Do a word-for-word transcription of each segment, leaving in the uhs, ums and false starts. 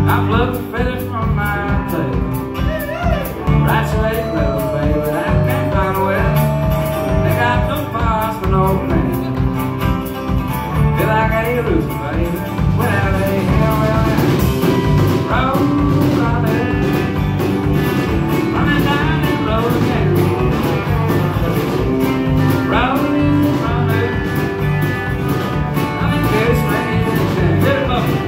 I plucked a feather from my tail. Right away, little baby, I can't find a way. They got no parts for no pain. Feel like a loser, baby. Well, they hell, well, roll on it, running down that road again. Roll on it, I'm in this man. Get it up.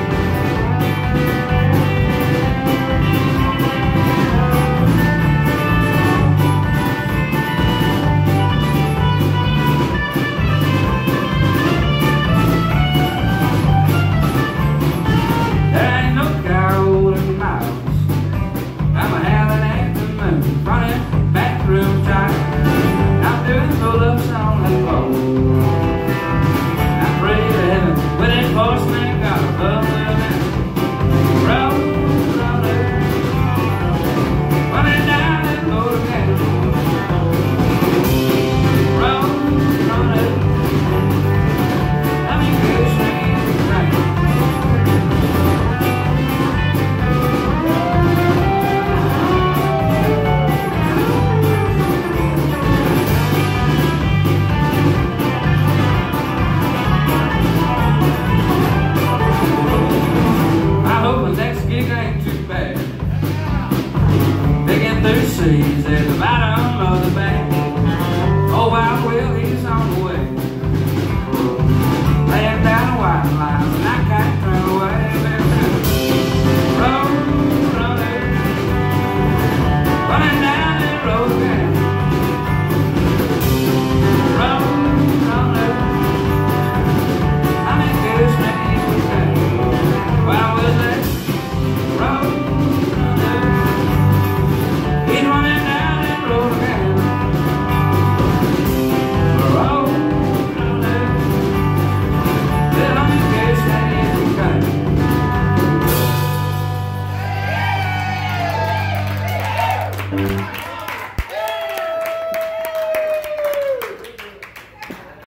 Seas at the bottom of the bank. Oh, I will, he's on the way. Laying down white lines and I can't turn away. Road, running, running down that road again. Road, running, I'm in good shape today. Why was that? Road, he's running down that road again. Road, running, well, I'm in good shape today.